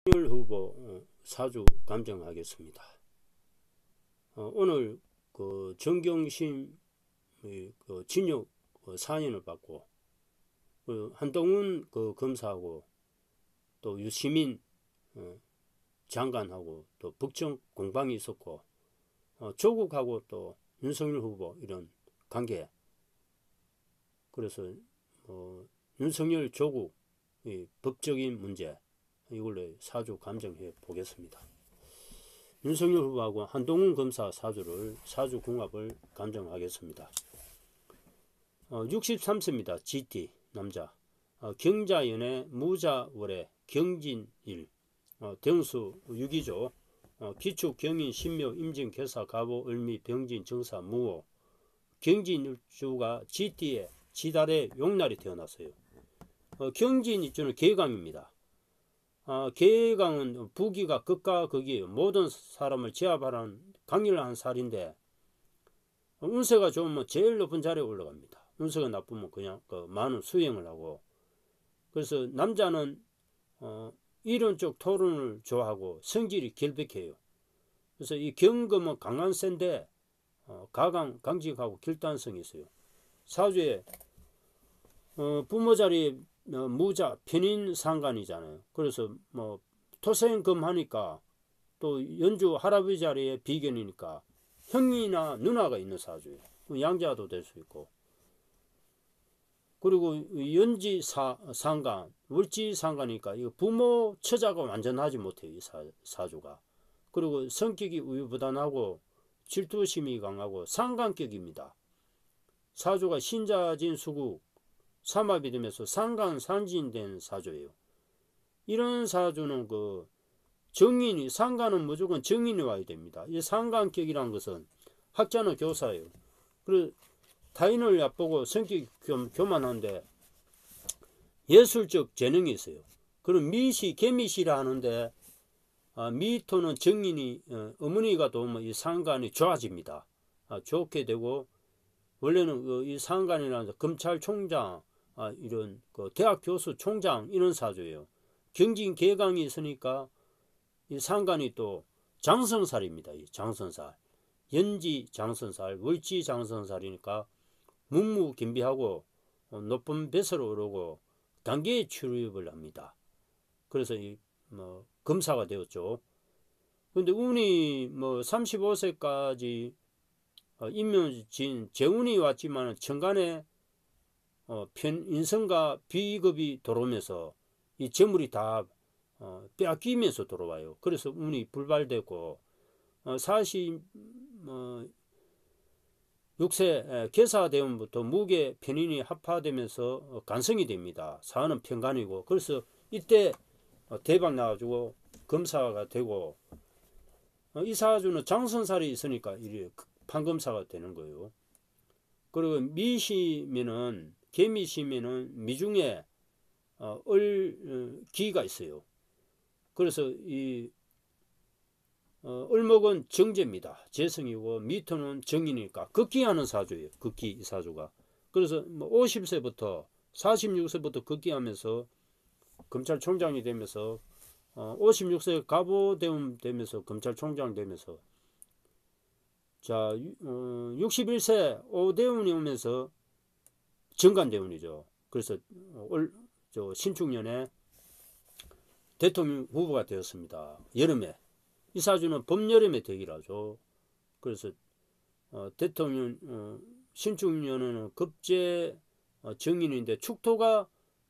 윤석열 후보 사주 감정하겠습니다. 오늘 그 정경심 그 징역 4년을 받고 한동훈 그 검사하고 또 유시민 장관하고 또 북청 공방이 있었고 조국하고 또 윤석열 후보 이런 관계, 그래서 윤석열 조국 법적인 문제, 이걸로 사주 감정해 보겠습니다. 윤석열 후보하고 한동훈 검사 사주 궁합을 감정하겠습니다. 63세입니다. GT 남자. 경자연애 무자월에 경진일. 대운수 6이죠. 기축 경인 신묘 임진 개사 가보 을미 병진 정사 무호. 경진일주가 GT에 지달의 용날이 태어났어요. 경진일주는 계강입니다. 계강은 부기가 극과 극이에요. 모든 사람을 제압하는 강렬한 살인데, 운세가 좋으면 제일 높은 자리에 올라갑니다. 운세가 나쁘면 그냥 많은 수행을 하고, 그래서 남자는 이론적 토론을 좋아하고 성질이 결백해요. 그래서 이 경금은 강한 센데 강직하고 결단성이 있어요. 사주에 부모 자리에 무자 편인 상관이잖아요. 그래서 토생금 하니까 또 연주 할아버지 자리에 비견이니까 형이나 누나가 있는 사주예요. 양자도 될 수 있고, 그리고 연지 상관, 월지 상관이니까 이거 부모 처자가 완전하지 못해요. 이 사주가. 그리고 성격이 우유부단하고 질투심이 강하고 상관격입니다. 사주가 신자진 수국 삼합이 되면서 상간산진된 사주예요. 이런 사주는 정인이, 상간은 무조건 정인이 와야 됩니다. 이 상간격이란 것은 학자는 교사예요. 그리고 타인을 얕보고 성격이 교만한데 예술적 재능이 있어요. 그럼 개미시라 하는데 미토는 정인이, 어머니가 도우면 이 상간이 좋아집니다. 좋게 되고, 원래는 이 상간이라는 검찰총장, 이런 대학 교수 총장 이런 사주예요. 경진 계강이 있으니까 이 상관이 또 장성살입니다. 이 장성살, 연지 장성살, 월지 장성살이니까 문무긴비하고 높은 뱃으로 오르고 단계에 출입을 합니다. 그래서 검사가 되었죠. 그런데 운이 35세까지 임묘진 재운이 왔지만 천간에 인성과 비겁이 들어오면서 이 재물이 다 빼앗기면서 들어와요. 그래서 운이 불발되고 46세 개사대운부터 무게 편인이 합파되면서 간성이 됩니다. 사는 편간이고, 그래서 이때 대박 나가지고 검사가 되고, 이 사주는 장선살이 있으니까 이래 판검사가 되는 거예요. 그리고 미시면은, 개미시면은 미중에 기가 있어요. 그래서 이 을목은 정제입니다. 재성이고, 미토는 정인이니까 극기하는 사주예요. 극기, 이 사주가. 그래서 50세부터 46세부터 극기하면서 검찰총장이 되면서 56세 가보대운 되면서 검찰총장 되면서, 자 61세 오대운이 오면서 정관대운이죠. 그래서 신축년에 대통령 후보가 되었습니다. 여름에. 이 사주는 봄여름에 되기를 하죠. 그래서 대통령 신축년에는 급제 정인인데 축토가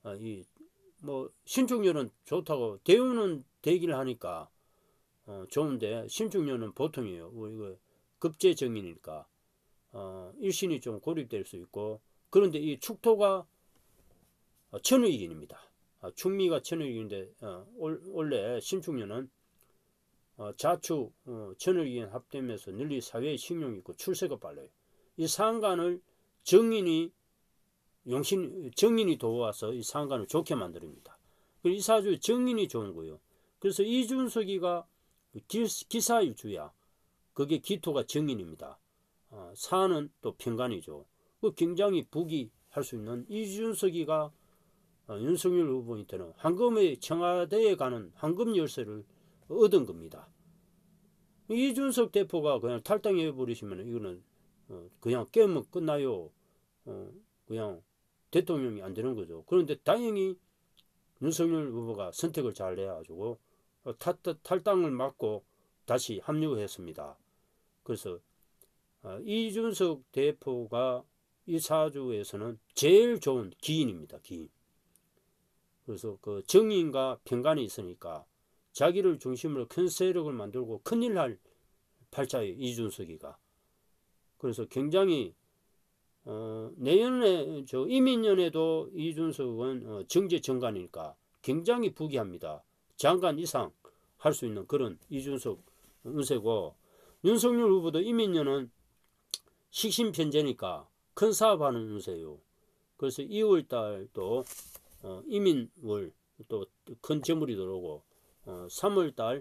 신축년은 좋다고 대운은 되기를 하니까 좋은데, 신축년은 보통이에요. 이거 급제 정인이니까 일신이 좀 고립될 수 있고, 그런데 이 축토가 천의인입니다. 축미가 천의인인데 원래 신축년은 자축 천의인 합되면서 널리 사회에 신용이 있고 출세가 빨라요. 이 상관을 정인이 도와서 이 상관을 좋게 만듭니다. 이 사주에 정인이 좋은 거예요. 그래서 이준석이가 기사일주야. 그게 기토가 정인입니다. 사는 또 편간이죠. 굉장히 부귀할 수 있는 이준석이가 윤석열 후보한테는 황금의 청와대에 가는 황금 열쇠를 얻은 겁니다. 이준석 대표가 그냥 탈당해 버리시면 이거는 그냥 게임은 끝나요. 그냥 대통령이 안 되는 거죠. 그런데 다행히 윤석열 후보가 선택을 잘 해가지고 탈당을 막고 다시 합류했습니다. 그래서 이준석 대표가 이 사주에서는 제일 좋은 기인입니다. 기인. 그래서 그 정의인과 편간이 있으니까 자기를 중심으로 큰 세력을 만들고 큰일 할 팔자예요. 이준석이가. 그래서 굉장히 내년에 이민년에도 이준석은 정제정관이니까 굉장히 부귀합니다. 장관 이상 할 수 있는 그런 이준석 운세고, 윤석열 후보도 이민년은 식신편제니까 큰 사업하는 운세요. 그래서 2월달도 이민월 또 큰 재물이 들어오고 3월달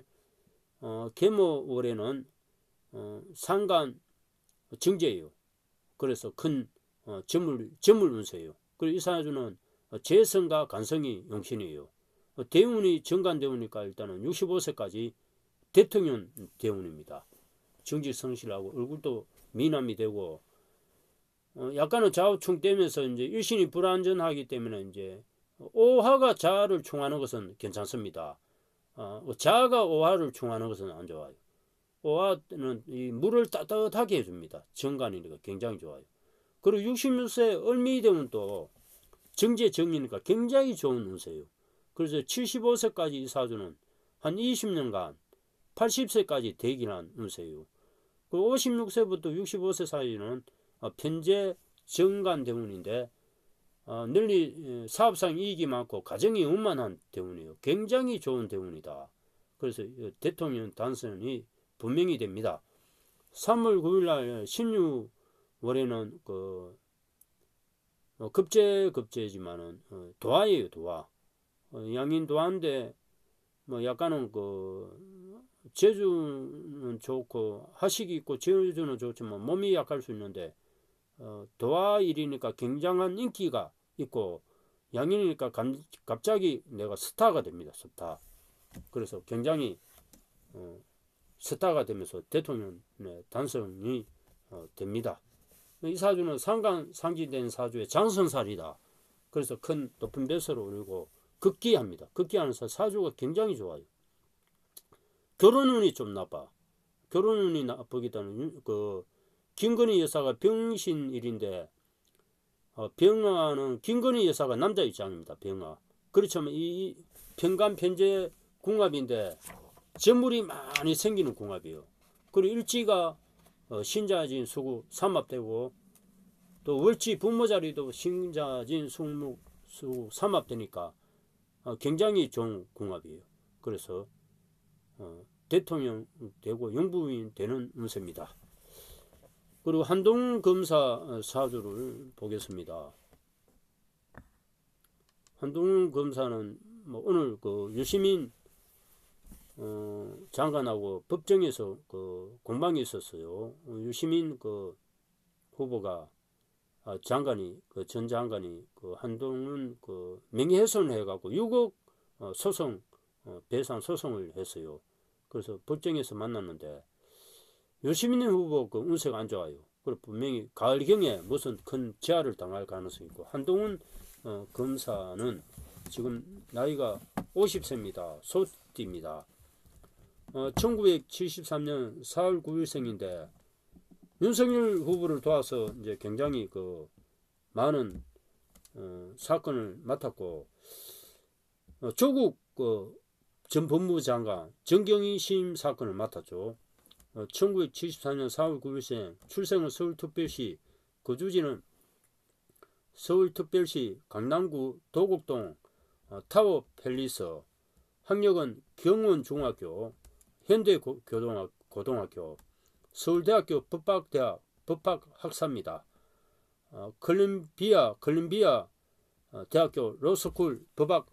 계모월에는 상간 정제예요. 그래서 큰 재물 운세예요. 그리고 이 사주는 재성과 간성이 용신이에요. 대운이 정관대운이니까 일단은 65세까지 대통령 대운입니다. 정직성실하고 얼굴도 미남이 되고 약간은 좌우충되면서 이제 일신이 불안전하기 때문에 이제 오화가 자를 충하는 것은 괜찮습니다. 자가 오화를 충하는 것은 안 좋아요. 오화는 이 물을 따뜻하게 해줍니다. 정관이니까 굉장히 좋아요. 그리고 66세 을미 되면 또 정제정이니까 굉장히 좋은 운세예요. 그래서 75세까지 이 사주는 한 20년간 80세까지 대기한 운세예요. 그 56세부터 65세 사이는 편제 정관 대운인데 널리 사업상 이익이 많고 가정이 원만한 대운이에요. 굉장히 좋은 대운이다. 그래서 대통령 당선이 분명히 됩니다. 3월 9일날 신유월에는 그 급제지만은 도화예요. 도화. 양인 도화인데 뭐 약간은 그 제주는 좋고 하식이 있고 제주는 좋지만 몸이 약할 수 있는데 도화일이니까 굉장한 인기가 있고 양인이니까 갑자기 내가 스타가 됩니다. 스타. 그래서 굉장히 스타가 되면서 대통령 당선이 됩니다. 이 사주는 상간 상지된 사주의 장성살이다. 그래서 큰 높은 배설을 올리고 극기합니다. 극기하는 사주가 굉장히 좋아요. 결혼운이 좀 나빠. 결혼운이 나쁘기보다는 그 김건희 여사가 병신일인데 병화는 김건희 여사가 남자 입장입니다. 병화. 그렇지만 이 편간 편제 궁합인데 재물이 많이 생기는 궁합이에요. 그리고 일지가 신자진 수구 삼합되고 또 월지 부모 자리도 신자진 숙목 수구 삼합되니까 굉장히 좋은 궁합이에요. 그래서 대통령 되고 영부인 되는 운세입니다. 그리고 한동훈 검사 사주를 보겠습니다. 한동훈 검사는 뭐 오늘 그 유시민 장관하고 법정에서 그 공방이 있었어요. 유시민 그 후보가 장관이 그 전 장관이 그 한동훈 그 명예훼손을 해갖고 6억 소송 배상 소송을 했어요. 그래서 법정에서 만났는데 유시민 후보 그 운세가 안 좋아요. 그리고 분명히 가을경에 무슨 큰 재해를 당할 가능성이 있고 한동훈 검사는 지금 나이가 50세입니다. 소띠입니다. 1973년 4월 9일생인데 윤석열 후보를 도와서 이제 굉장히 그 많은 사건을 맡았고 조국 전 법무장관 정경희 시임 사건을 맡았죠. 1974년 4월 9일생, 출생은 서울특별시, 거주지는 서울특별시 강남구 도곡동 타워팰리스, 학력은 경원중학교, 현대고등학교, 서울대학교 법학대학 법학학사입니다. 콜ум비아 대학교 로스쿨 법학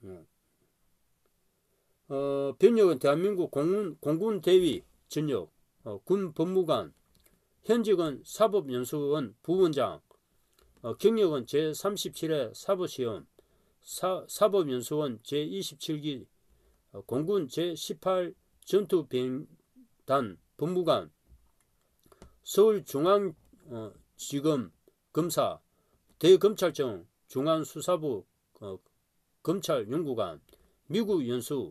병력은 대한민국 공군대위 전역, 군 법무관, 현직은 사법연수원 부원장, 경력은 제37회 사법시험, 사법연수원 제27기 공군 제18 전투비행단 법무관, 서울중앙지검 검사, 대검찰청 중앙수사부 검찰연구관, 미국 연수,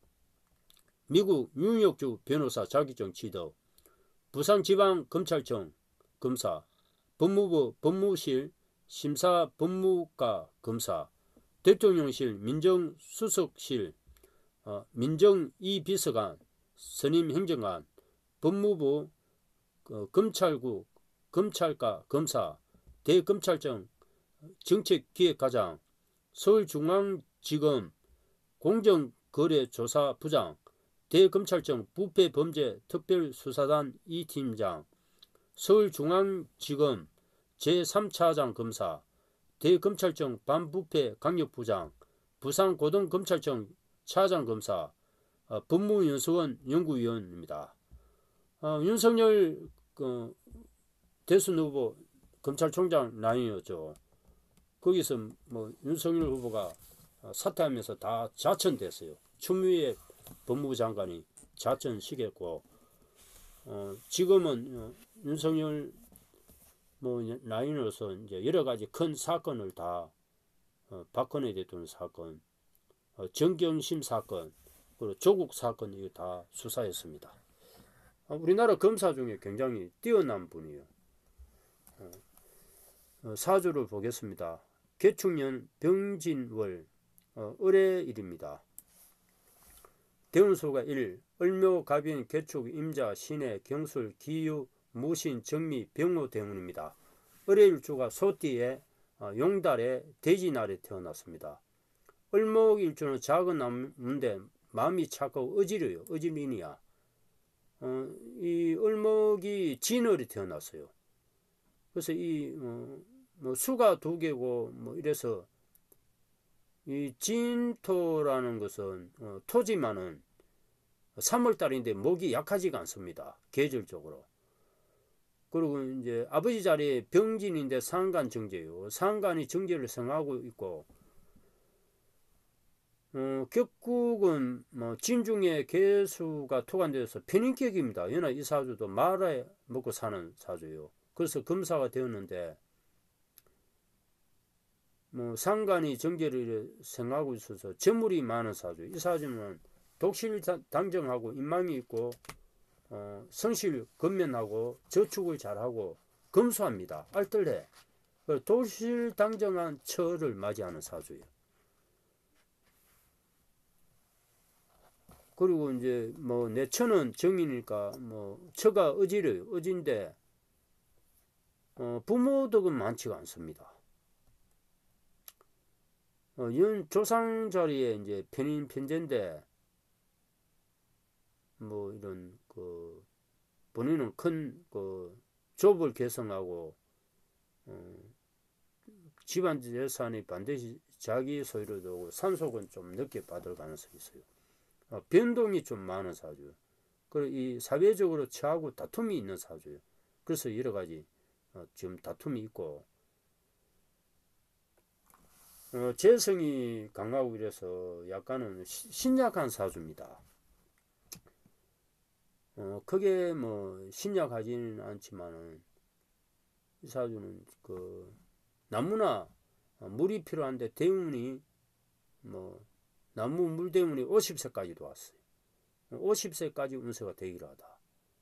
미국 뉴욕주 변호사 자격증 취득, 부산지방검찰청 검사, 법무부 법무실 심사법무과 검사, 대통령실 민정수석실 민정이비서관, 선임행정관, 법무부 검찰국 검찰과 검사, 대검찰청 정책기획과장, 서울중앙지검 공정거래조사부장, 대검찰청 부패범죄특별수사단 2팀장, 서울중앙지검 제3차장 검사, 대검찰청 반부패강력부장, 부산고등검찰청 차장검사, 법무연수원 연구위원입니다. 윤석열 대선 후보 검찰총장 라인이었죠. 거기서 뭐 윤석열 후보가 사퇴하면서 다 자천됐어요. 추미애 법무부 장관이 자천시켰고, 지금은 윤석열 뭐 라인으로서 이제 여러 가지 큰 사건을 다 박근혜 대통령 사건, 정경심 사건, 그리고 조국 사건 이거 다 수사했습니다. 우리나라 검사 중에 굉장히 뛰어난 분이에요. 사주를 보겠습니다. 개축년 병진월 을해일입니다. 대운수가 1, 을묘, 갑인, 개축, 임자, 신해, 경술, 기유, 무신, 정미, 병호 대운입니다. 을해일주가 소띠에 용달에 돼지날에 태어났습니다. 을목일주는 작은 나무인데 마음이 착하고 어지러요. 어지린이야. 이 을목이 진월에 태어났어요. 그래서 이 뭐 수가 2개고 뭐 이래서 이 진토라는 것은 토지만은 3월달인데 목이 약하지가 않습니다. 계절적으로. 그리고 이제 아버지 자리에 병진인데 상간 정제요. 상간이 정제를 성하고 있고, 격국은 뭐 진중에 개수가 토관되어서 편인격입니다. 연하 이 사주도 말에 먹고 사는 사주요. 그래서 검사가 되었는데, 뭐 상간이 정제를 성하고 있어서 재물이 많은 사주. 이 사주는 독실 당정하고 인망이 있고, 성실 건면하고 저축을 잘하고 검소합니다. 알뜰해. 독실 당정한 처를 맞이하는 사주예요. 그리고 이제 뭐 내 처는 정이니까 뭐 처가 어지러요. 어진데 부모덕은 많지가 않습니다. 조상 자리에 이제 편인 편제인데 뭐 이런 본인은 큰 조업을 개성하고 집안 재산이 반드시 자기 소유로 되고 산속은 좀 늦게 받을 가능성이 있어요. 변동이 좀 많은 사주예요. 그리고 이 사회적으로 처하고 다툼이 있는 사주예요. 그래서 여러 가지 지금 다툼이 있고, 재성이 강하고 이래서 약간은 신약한 사주입니다. 크게 뭐 신약하지는 않지만은 이 사주는 나무나 물이 필요한데 대운이 뭐 나무 물 대운이 50세까지도 왔어요. 50세까지 운세가 되기를 하다.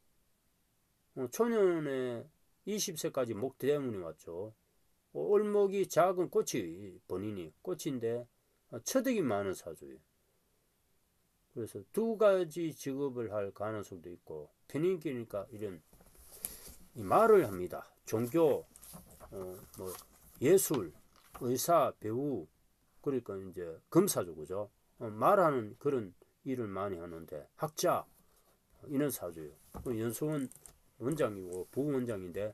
초년에 20세까지 목 대운이 왔죠. 을목이 작은 꽃이 본인이 꽃인데 처득이 많은 사주예요. 그래서 2가지 직업을 할 가능성도 있고, 편인기니까 이런 말을 합니다. 종교, 뭐 예술, 의사, 배우, 그러니까 이제 검사죠, 그죠? 말하는 그런 일을 많이 하는데, 학자 이런 사주예요. 연수원 원장이고 부원장인데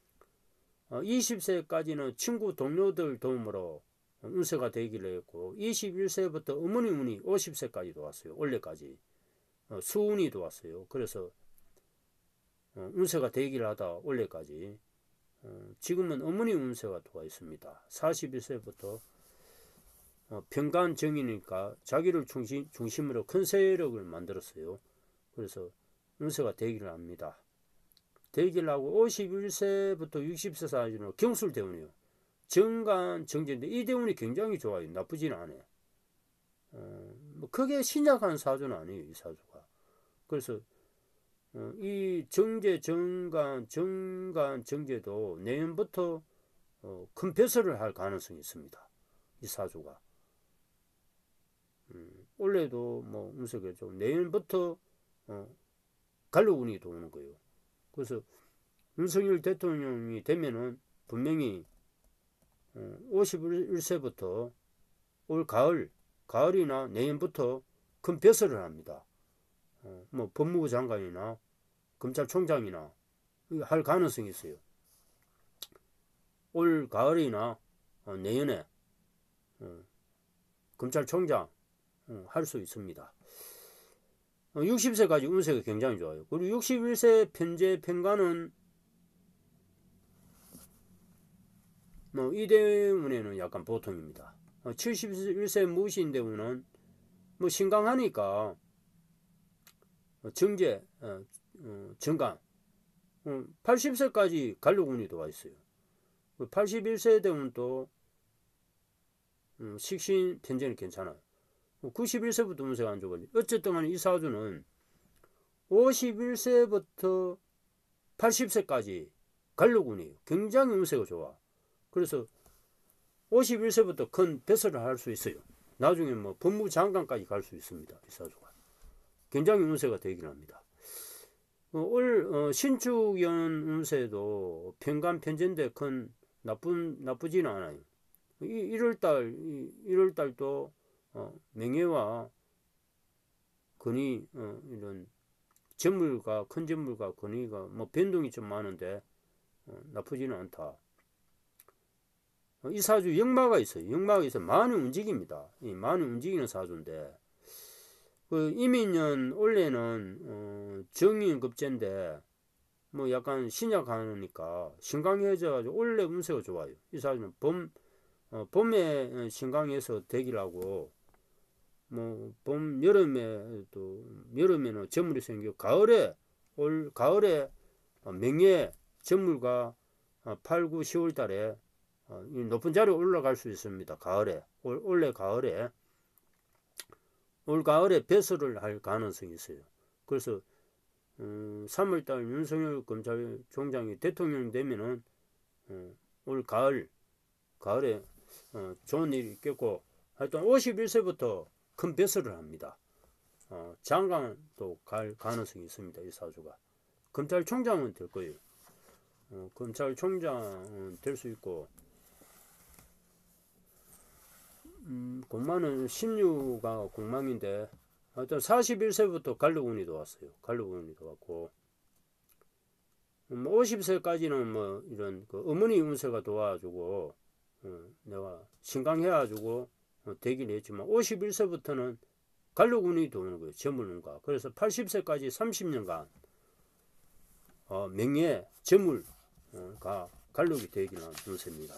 20세까지는 친구 동료들 도움으로 운세가 되기를 했고, 21세부터 어머니 운이 50세까지도 왔어요. 원래까지 수운이 왔어요. 그래서 운세가 되기를 하다 원래까지. 지금은 어머니 운세가 들어와 있습니다. 41세부터 평간정이니까 자기를 중심으로 큰 세력을 만들었어요. 그래서 운세가 되기를 합니다. 되기를 하고 51세부터 60세 사이는 경술대운이에요. 정간 정제인데 이 대운이 굉장히 좋아요. 나쁘지는 않아요. 뭐 크게 신약한 사주는 아니에요. 이 사주가. 그래서 이 정제 정간 정제도 내년부터 큰 배설을 할 가능성이 있습니다. 이 사주가. 올해도 뭐 운세가 좀 내년부터 갈로운이 도는 거예요. 그래서 윤석열 대통령이 되면은 분명히 51세부터 올 가을이나 내년부터 큰 배설을 합니다. 뭐 법무부 장관이나 검찰총장이나 할 가능성이 있어요. 올 가을이나 내년에 검찰총장 할 수 있습니다. 60세까지 운세가 굉장히 좋아요. 그리고 61세 편제 평간은 뭐 이 대운에는 약간 보통입니다. 71세 무신 대운은 뭐 신강하니까 정제 정간 80세까지 간료운이 들어와 있어요. 81세 대운도 식신 편제는 괜찮아요. 91세부터 운세가 안 좋거든요. 어쨌든 간에 이 사주는 51세부터 80세까지 간료운이에요. 굉장히 운세가 좋아. 그래서 51세부터 큰 배설을 할 수 있어요. 나중에 뭐 법무부 장관까지 갈 수 있습니다. 이 사주가. 굉장히 운세가 되긴 합니다. 올 신축연 운세도 평간 편제인데 큰 나쁘지는 않아요. 1월달도 명예와 근위 이런 재물과 큰 재물과 근위가 뭐 변동이 좀 많은데 나쁘지는 않다. 이 사주 역마가 있어요. 역마가 있어 많이 움직입니다. 많이 움직이는 사주인데 이민년 원래는 정인급제인데 뭐 약간 신약하니까 신강해져가지고 원래 운세가 좋아요. 이 사주는 봄에 신강해서 대기라고 뭐 여름에는 재물이 생기고 올 가을에 명예 재물과 8, 9, 10월 달에 높은 자리에 올라갈 수 있습니다. 가을에 올 가을에 배설을 할 가능성이 있어요. 그래서 3월달 윤석열 검찰총장이 대통령 되면은 올 가을에 좋은 일이 있겠고 하여튼 51세부터 큰 배설을 합니다. 장관도 갈 가능성이 있습니다. 이 사주가. 검찰총장은 될 거예요. 검찰총장은 될 수 있고 공만은 16가 공망인데 하여튼 41세부터 간료운이 들어왔어요. 간료운이 들어왔고 50세까지는 뭐 이런 그 어머니 운세가 도와주고 내가 신강해가지고 되긴 했지만 51세부터는 간료운이 도는 거예요. 재물운과. 그래서 80세까지 30년간 명예, 재물가 간료이 되기는 한 운세입니다.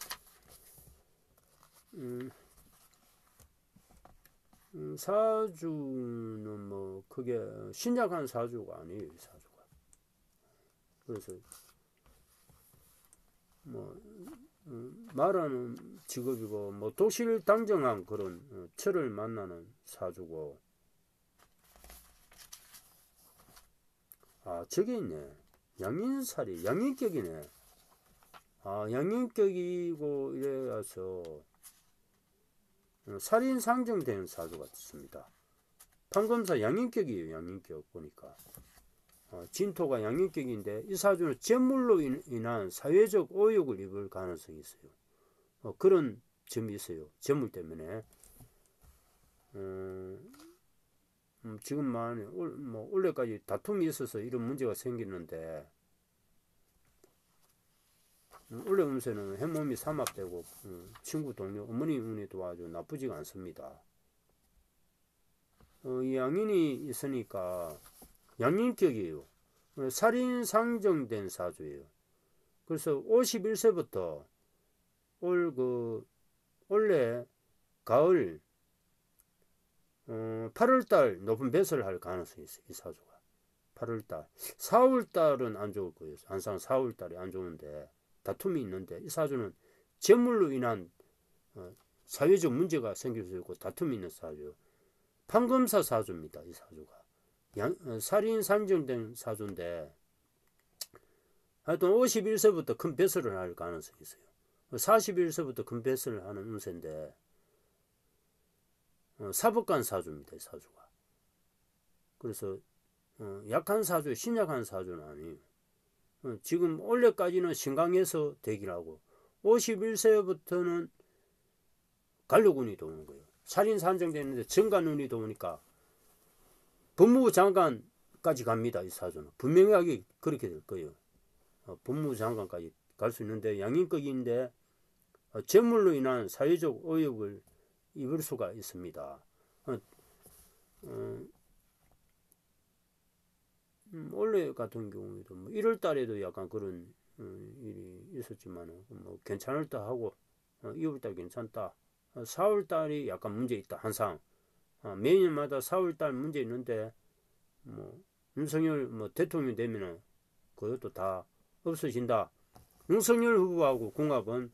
사주는 뭐 크게 신약한 사주가 아니에요. 이 사주가. 그래서 뭐 말하는 직업이고 뭐 독실당정한 그런 철을 만나는 사주고. 저게 있네. 양인살이 양인격이네. 양인격이고 이래서 살인 상정된 사주 같습니다. 판검사 양인격이에요. 양인격 보니까 진토가 양인격인데 이 사주는 재물로 인한 사회적 오욕을 입을 가능성이 있어요. 그런 점이 있어요. 재물 때문에 지금만 뭐 원래까지 다툼이 있어서 이런 문제가 생기는데 원래 운세는 행몸이 삼합되고 친구 동료 어머니 운이 도와줘 나쁘지가 않습니다. 이 양인이 있으니까 양인격이에요. 살인 상정된 사주예요. 그래서 51세부터 원래 가을 8월달 높은 배설을 할 가능성이 있어요. 이 사주가 8월달 4월달은 안 좋을 거예요. 항상 4월달이 안 좋은데 다툼이 있는데 이 사주는 재물로 인한 사회적 문제가 생길 수 있고 다툼이 있는 사주, 판검사 사주입니다. 이 사주가 살인 산정된 사주인데 하여튼 51세부터 큰 배설을 할 가능성이 있어요. 41세부터 큰 배설을 하는 운세인데 사법관 사주입니다. 이 사주가. 그래서 약한 사주, 신약한 사주는 아니에요. 지금 원래까지는 신강에서 대기하고 51세부터는 간료군이 도는 거예요. 살인 산정되는데 정관운이 도니까 법무부 장관까지 갑니다. 이 사주는 분명하게 그렇게 될 거예요. 법무부 장관까지 갈 수 있는데 양인격인데 재물로 인한 사회적 의혹을 입을 수가 있습니다. 원래 같은 경우에도 뭐 1월 달에도 약간 그런 일이 있었지만 뭐 괜찮을 때 하고 2월 달 괜찮다. 4월 달이 약간 문제 있다. 항상 매년마다 4월 달 문제 있는데 뭐 윤석열 뭐 대통령 되면은 그것도 다 없어진다. 윤석열 후보하고 궁합은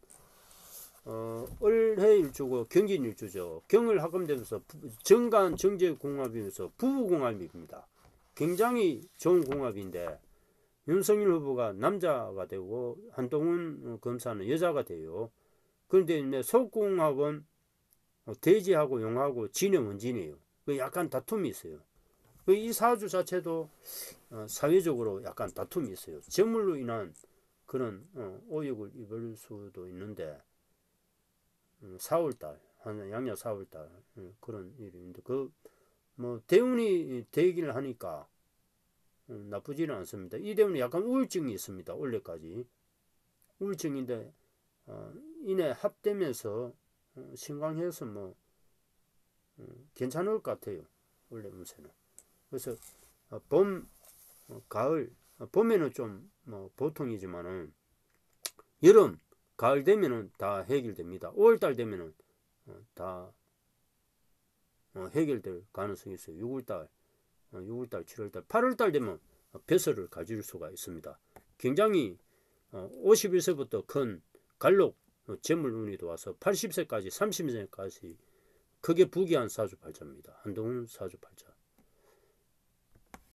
을해일주고 경진일주죠. 경을 합금되면서 정간 정제 궁합이면서 부부궁합입니다. 굉장히 좋은 궁합인데 윤석열 후보가 남자가 되고 한동훈 검사는 여자가 돼요. 그런데 속궁합은 대지하고 용하고 진의 원진이에요. 약간 다툼이 있어요. 이 사주 자체도 사회적으로 약간 다툼이 있어요. 재물로 인한 그런 오역을 입을 수도 있는데 4월달 양력 4월달 그런 일인데 뭐 대운이 되기를 하니까 나쁘지는 않습니다. 이 대운이 약간 우울증이 있습니다. 원래까지 우울증인데 이내 합되면서 신강해서 뭐 괜찮을 것 같아요. 원래 운세는. 그래서 봄, 가을, 봄에는 좀 뭐 보통이지만은 여름, 가을 되면은 다 해결됩니다. 5월달 되면은 다 해결될 가능성이 있어요. 6월달, 7월달, 8월달 되면 벼슬을 가질 수가 있습니다. 굉장히 51세부터 큰 갈록 재물운이 와서 80세까지 30세까지 크게 부귀한 사주팔자입니다. 한동훈 사주팔자.